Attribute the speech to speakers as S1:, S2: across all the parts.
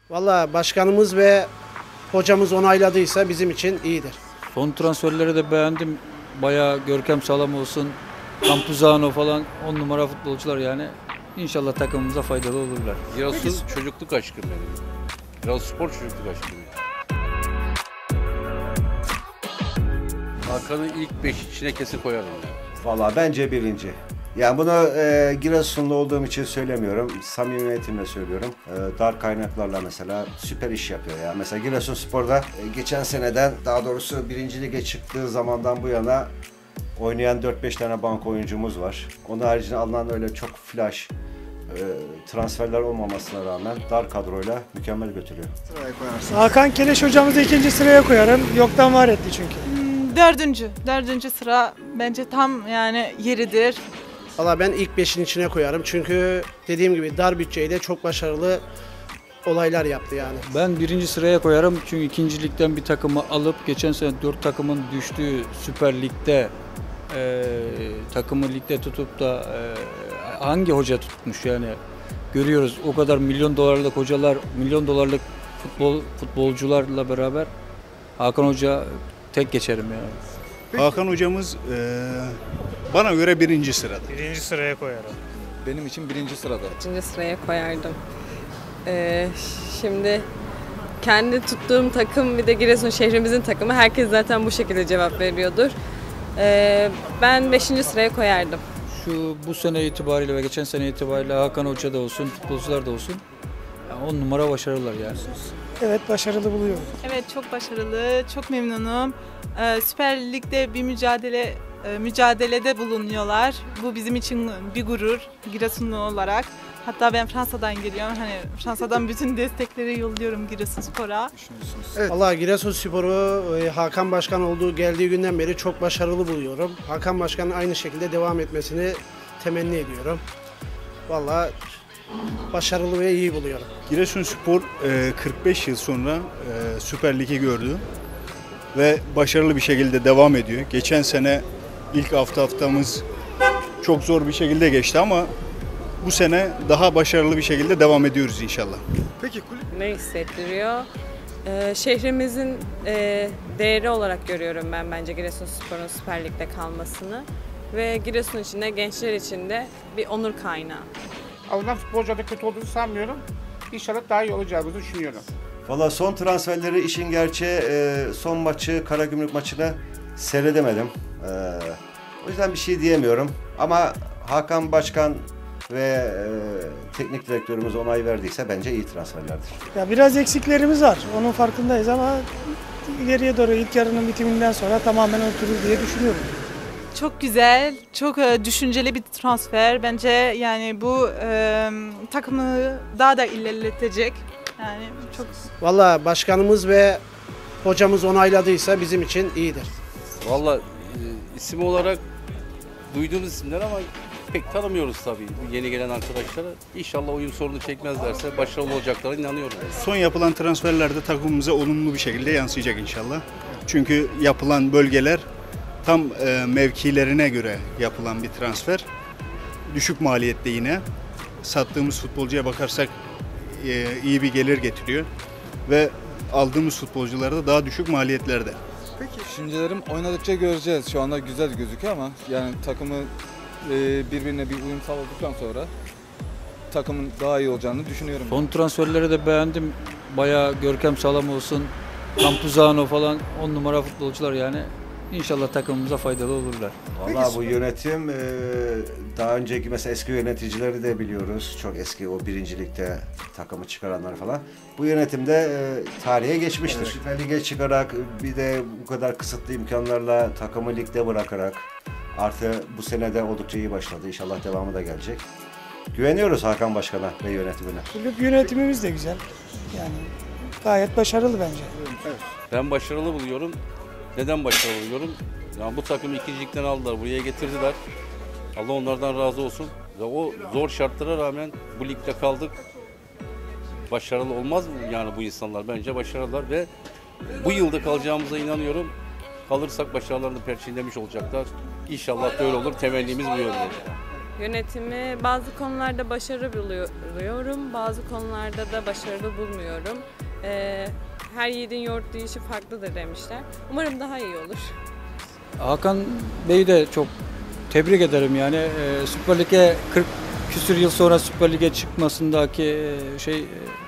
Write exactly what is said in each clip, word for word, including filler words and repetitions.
S1: Valla başkanımız ve hocamız onayladıysa bizim için iyidir.
S2: Son transferleri de beğendim. Bayağı Görkem Sağlam olsun, Campuzano falan on numara futbolcular yani. İnşallah takımımıza faydalı olurlar.
S3: Giresun çocukluk aşkım benim. Giresunspor çocukluk aşkım. Hakan'ı ilk beş içine kesin koyarım.
S4: Valla bence birinci. Yani bunu e, Giresunlu olduğum için söylemiyorum. Samimiyetimle söylüyorum. E, dar kaynaklarla mesela süper iş yapıyor ya. Mesela Giresunspor'da e, geçen seneden, daha doğrusu birinci lige çıktığı zamandan bu yana oynayan dört beş tane bank oyuncumuz var. Onun haricinde alınan öyle çok flash e, transferler olmamasına rağmen dar kadroyla mükemmel götürüyor.
S5: Hakan Keleş hocamızı ikinci sıraya koyarım. Yoktan var etti çünkü.
S6: Hmm, dördüncü. Dördüncü sıra bence tam yani yeridir.
S1: Valla ben ilk beşin içine koyarım. Çünkü dediğim gibi dar bütçeyle çok başarılı olaylar yaptı yani.
S2: Ben birinci sıraya koyarım çünkü ikinci ligden bir takımı alıp geçen sene dört takımın düştüğü Süper Lig'de e, takımı ligde tutup da e, hangi hoca tutmuş yani görüyoruz o kadar milyon dolarlık hocalar, milyon dolarlık futbol futbolcularla beraber Hakan Hoca tek geçerim yani.
S7: Peki. Hakan hocamız e, bana göre birinci sırada.
S5: Birinci sıraya koyarım.
S8: Benim için birinci sırada.
S9: İkinci sıraya koyardım. Ee, şimdi kendi tuttuğum takım bir de Giresun şehrimizin takımı. Herkes zaten bu şekilde cevap veriyordur. Ee, ben beşinci sıraya koyardım.
S2: Şu bu sene itibariyle ve geçen sene itibariyle Hakan Hoca da olsun, futbolcular da olsun on numara başarılar yani.
S5: Evet, başarılı buluyorum.
S6: Evet, çok başarılı, çok memnunum. Ee, Süper Lig'de bir mücadele e, mücadelede bulunuyorlar. Bu bizim için bir gurur Giresunlu olarak. Hatta ben Fransa'dan geliyorum. Hani Fransa'dan bütün destekleri yolluyorum Giresunspor'a.
S1: Evet. Valla Giresunspor'u e, Hakan Başkan olduğu geldiği günden beri çok başarılı buluyorum. Hakan Başkan'ın aynı şekilde devam etmesini temenni ediyorum. Valla başarılı ve iyi buluyorum.
S7: Giresunspor kırk beş yıl sonra Süper Lig'i gördü ve başarılı bir şekilde devam ediyor. Geçen sene ilk hafta haftamız çok zor bir şekilde geçti ama bu sene daha başarılı bir şekilde devam ediyoruz inşallah.
S8: Peki kulüp
S9: Ne hissettiriyor? Ee, şehrimizin e, değeri olarak görüyorum ben bence Giresunspor'un Süper Lig'de kalmasını. Ve Giresun için de gençler için de bir onur kaynağı.
S10: Alınan futbolcuda kötü olduğunu sanmıyorum. İnşallah daha iyi olacağımızı düşünüyorum.
S4: Valla son transferleri işin gerçeği e, son maçı, Karagümrük maçını seyredemedim. E, o yüzden bir şey diyemiyorum. Ama Hakan Başkan ve e, teknik direktörümüz onay verdiyse bence iyi transferlerdir.
S5: Ya biraz eksiklerimiz var. Onun farkındayız ama ileriye doğru ilk yarının bitiminden sonra tamamen oturur diye düşünüyorum.
S6: Çok güzel, çok e, düşünceli bir transfer. Bence yani bu e, takımı daha da ilerletecek. Yani çok.
S1: Valla başkanımız ve hocamız onayladıysa bizim için iyidir.
S3: Valla e, isim olarak duyduğumuz isimler ama pek tanımıyoruz tabii bu yeni gelen arkadaşlara. İnşallah oyun sorunu çekmezlerse başarılı olacaklarına inanıyorum.
S7: Son yapılan transferler de takımımıza olumlu bir şekilde yansıyacak inşallah. Çünkü yapılan bölgeler tam e, mevkilerine göre yapılan bir transfer. Düşük maliyette yine. Sattığımız futbolcuya bakarsak e, iyi bir gelir getiriyor. Ve aldığımız futbolcular da daha düşük maliyetlerde.
S8: Peki düşüncelerim oynadıkça göreceğiz. Şu anda güzel gözüküyor ama yani takımı e, birbirine bir uyum sağladıktan sonra takımın daha iyi olacağını düşünüyorum.
S2: Son transferleri de beğendim. Bayağı Görkem Sağlam olsun, Campuzano falan on numara futbolcular yani. İnşallah takımımıza faydalı olurlar.
S4: Valla bu yönetim daha önceki mesela eski yöneticileri de biliyoruz. Çok eski o birincilikte takımı çıkaranlar falan. Bu yönetimde tarihe geçmiştir. Evet. Süper Lig'e çıkarak bir de bu kadar kısıtlı imkanlarla takımı ligde bırakarak artı bu sene de oldukça iyi başladı. İnşallah devamı da gelecek. Güveniyoruz Hakan Başkan'a ve yönetimine.
S5: Kulüp yönetimimiz de güzel. Yani gayet başarılı bence.
S3: Evet. Ben başarılı buluyorum. Neden başarılı buluyorum? Yani bu takımı ikincilikten aldılar, buraya getirdiler. Allah onlardan razı olsun. Ve o zor şartlara rağmen bu ligde kaldık. Başarılı olmaz mı yani bu insanlar? Bence başarılılar ve bu yılda kalacağımıza inanıyorum. Kalırsak başarılarını perçinlemiş olacaklar. İnşallah böyle olur. Temennimiz bu yönde.
S9: Yönetimi bazı konularda başarı buluyorum, bazı konularda da başarılı bulmuyorum. Ee, her yiğidin yoğurt yiyişi farklıdır demişler. Umarım daha iyi olur.
S2: Hakan Bey'i de çok tebrik ederim yani. Ee, Süper Lig'e kırk küsür yıl sonra Süper Lig'e çıkmasındaki e, şey e,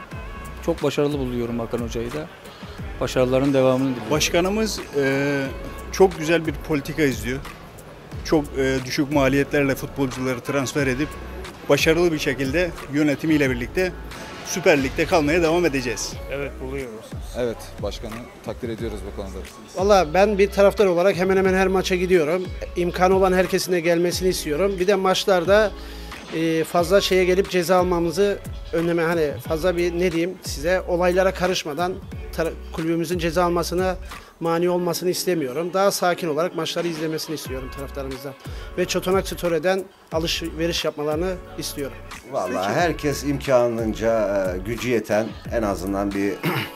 S2: çok başarılı buluyorum Hakan Hoca'yı da. Başarıların devamını diliyorum.
S7: Başkanımız e, çok güzel bir politika izliyor. Çok e, düşük maliyetlerle futbolcuları transfer edip başarılı bir şekilde yönetimiyle birlikte Süper Lig'de kalmaya devam edeceğiz.
S10: Evet buluyoruz.
S8: Evet, başkanı takdir ediyoruz bu konuda.
S1: Valla ben bir taraftar olarak hemen hemen her maça gidiyorum. İmkanı olan herkesin de gelmesini istiyorum. Bir de maçlarda e, fazla şeye gelip ceza almamızı önleme, hani fazla bir ne diyeyim size, olaylara karışmadan tar- kulübümüzün ceza almasına mani olmasını istemiyorum. Daha sakin olarak maçları izlemesini istiyorum taraftarımızdan. Ve Çotanak Store'den alışveriş yapmalarını istiyorum.
S4: Vallahi herkes imkanınca e, gücü yeten en azından bir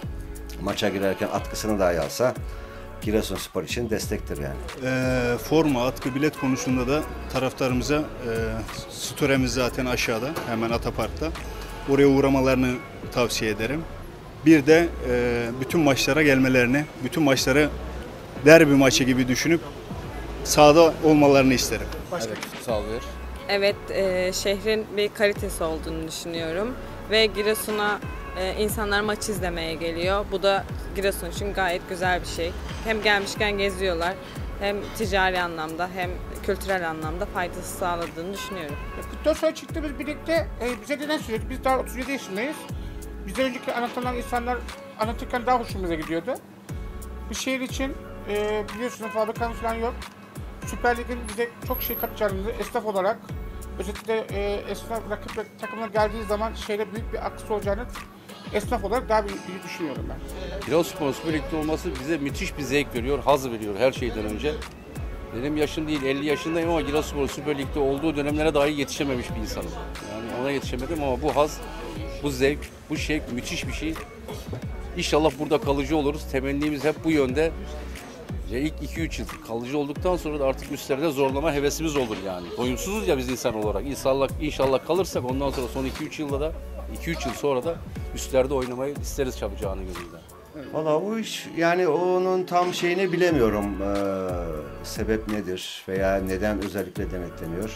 S4: maça girerken atkısını dahi alsa Giresunspor için destektir yani.
S7: E, forma, atkı, bilet konusunda da taraftarımıza e, storemiz zaten aşağıda, hemen Atapark'ta. Oraya uğramalarını tavsiye ederim. Bir de e, bütün maçlara gelmelerini, bütün maçları derbi maçı gibi düşünüp sahada olmalarını isterim.
S8: Evet, sağ ol.
S9: Evet, e, şehrin bir kalitesi olduğunu düşünüyorum ve Giresun'a e, insanlar maç izlemeye geliyor. Bu da Giresun için gayet güzel bir şey. Hem gelmişken geziyorlar, hem ticari anlamda hem kültürel anlamda faydası sağladığını düşünüyorum.
S10: kırk dört sonra çıktığımız birlikte e, bize neden sürekli biz daha otuz yedi yaşındayız. Bizden önceki anlatılan insanlar anlatırken daha hoşumuza gidiyordu. Bir şehir için e, biliyorsunuz fabrikanın falan yok. Süper Lig'in bize çok şey katacağını esnaf olarak, özellikle e, esnaf rakip ve takımlar geldiği zaman şehre büyük bir akısı olacağını esnaf olarak daha büyük bir düşünüyorum ben.
S3: Giresunspor Süper Lig'de olması bize müthiş bir zevk veriyor, haz veriyor her şeyden önce. Benim yaşım değil, elli yaşındayım ama Giresunspor Süper Lig'de olduğu dönemlere dahi yetişememiş bir insanım. Yani ona yetişemedim ama bu haz, bu zevk, bu şevk müthiş bir şey. İnşallah burada kalıcı oluruz. Temennimiz hep bu yönde. Ya ilk iki üç yıl kalıcı olduktan sonra da artık üstlerde zorlama hevesimiz olur yani. Doyumsuzuz ya biz insan olarak. İnşallah, inşallah kalırsak ondan sonra son iki üç yılda da iki üç yıl sonra da üstlerde oynamayı isteriz çabucağını gözüyle.
S4: Valla o iş yani onun tam şeyini bilemiyorum. Ee, sebep nedir veya neden özellikle denetleniyor.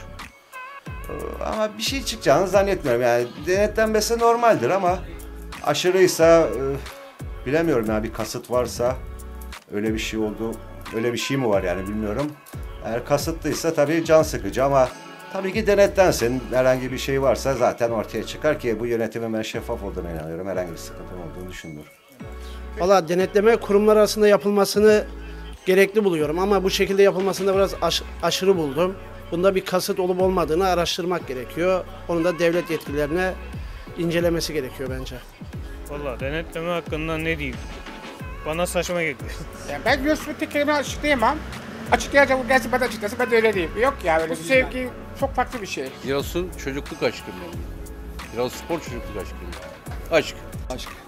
S4: Ee, ama bir şey çıkacağını zannetmiyorum. Yani denetlenmesi normaldir ama aşırıysa e, bilemiyorum yani bir kasıt varsa öyle bir şey oldu. Öyle bir şey mi var yani bilmiyorum. Eğer kasıtlıysa tabii can sıkıcı ama tabii ki denetlensin. Herhangi bir şey varsa zaten ortaya çıkar ki bu yönetimin ben şeffaf olduğuna inanıyorum. Herhangi bir sıkıntı olduğunu düşünmüyorum.
S1: Valla denetleme kurumlar arasında yapılmasını gerekli buluyorum ama bu şekilde yapılmasını da biraz aş- aşırı buldum. Bunda bir kasıt olup olmadığını araştırmak gerekiyor. Onu da devlet yetkililerine incelemesi gerekiyor bence.
S11: Valla denetleme hakkında ne diyeyim? Bana saçma geliyor.
S10: Yani ben Giresun'u tek kelime açıklayamam. Açıklayacağım, bu gelsin bana açıklasın, ben de öyle diyeyim. Yok ya öyle. Bu sevgi çok farklı bir şey.
S3: Giresun çocukluk aşkım benim. Giresunspor çocukluk aşkım. Aşk.
S8: Aşk.